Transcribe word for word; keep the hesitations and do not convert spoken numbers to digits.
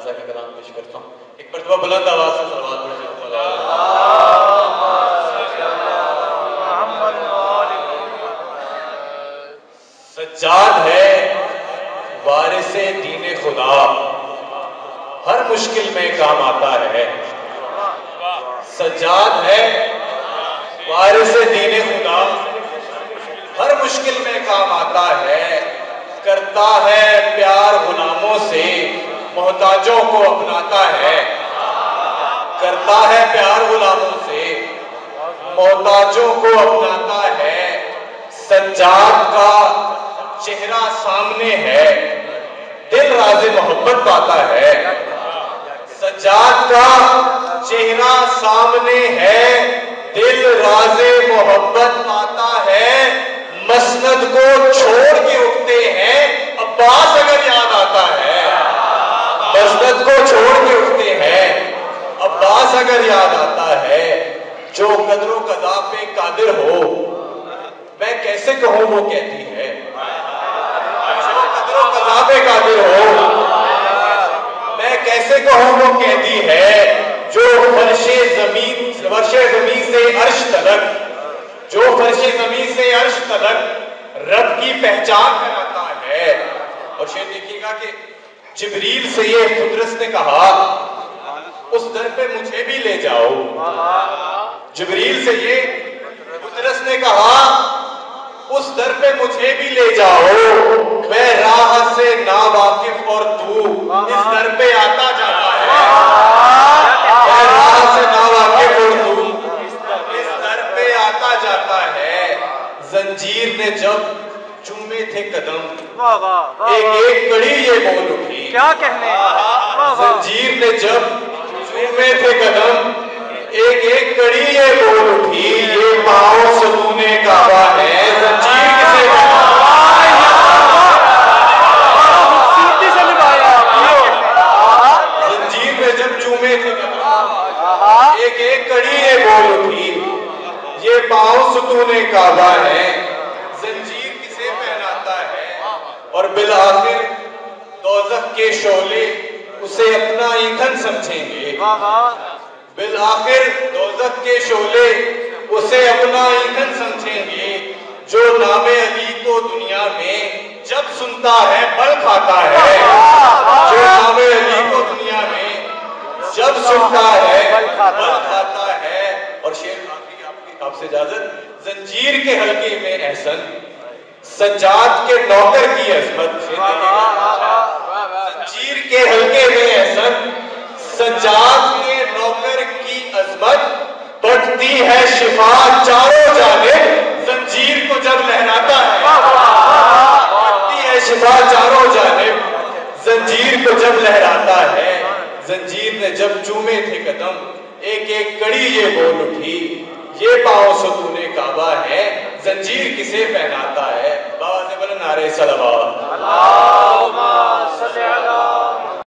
نازا کا کلام پیش کرتا ہوں. ایک مرتبہ بلند آواز سے صلوات پڑھیں. سجاد ہے وارث دین خدا، ہر مشکل میں کام آتا ہے. سجاد ہے وارث دین خدا، ہر مشکل میں کام آتا ہے. کرتا ہے پیار غلاموں سے، محتاجوں کو اپناتا ہے. کرتا ہے پیار غلاموں سے، محتاجوں کو اپناتا ہے. سجاد کا چہرہ سامنے ہے، دل راز محبت پاتا ہے. سجاد کا چہرہ سامنے ہے، دل راز محبت پاتا ہے. مسند کو چھوڑ کے اٹھتے ہیں، عباس اگر یاد آتا ہے. مسند کو چھوڑ کے اٹھتے ہیں، عباس اگر یاد آتا ہے. جو قدر و قضا پہ قادر ہو، میں کیسے کہوں وہ کہتی ہے. جو قدر و قضا پہ قادر ہو، میں کیسے کہوں وہ کہتی ہے. جو فرش زمین فرش زمین سے عرش تلک، جو فرش زمین سے عرش تلک رب کی پہچان کراتا ہے. اور شعر دیکھیے گا کہ جبریل سے یہ خدرس نے کہا اس در پہ مجھے بھی لے جاؤ. جبریل سے یہ خدرس نے کہا اس در پہ مجھے بھی لے جاؤ. میں راہ سے ناواقف اور تو اس در پہ آتا جاتا ہے. میں راہ سے ناواقف اور تو اس در پہ آتا جاتا ہے. زنجیر نے جب چومے تھے قدم، ایک ایک کڑی یہ بول اٹھی. کیا کہنے. زنجیر نے جب چومے تھے قدم، ایک ایک کڑی یہ بول اٹھی. یہ پاؤں ستون کعبہ ہے، زنجیر کسے زنجیر نے جب چومے تھے قدم، ایک ایک کڑی یہ بول اٹھی. یہ پاؤں ستون کعبہ ہے، زنجیر کسے پہناتا ہے. اور بالآخر دوزخ کے شعلے اسے اپنا ایندھن سمجھیں گے. بالآخر دوزخ کے شعلے اسے اپنا ایندھن سمجھیں گے. جو نام علی کو دنیا میں جب سنتا ہے بل کھاتا ہے. جو نام علی کو دنیا میں جب سنتا ہے بل کھاتا ہے. اور شعر آخری آپ کی آپ سے اجازت. زنجیر کے حلقے میں احسن، سجاد کے نوکر کی عظمت. زنجیر کے حلقے میں احسن، سجاد کے نوکر کی عظمت. بڑھتی ہے شفا چاروں جانب، زنجیر کو جب لہراتا ہے. بڑھتی ہے شفا چاروں جانب، زنجیر کو جب لہراتا ہے. زنجیر نے جب چومے تھے قدم، ایک ایک کڑی یہ بول اٹھی. یہ پاؤں ستون کعبہ ہے، زنجیر کسے پہناتا ہے. بابا سے بلند نعرہ صلوات. اللہم صلی علی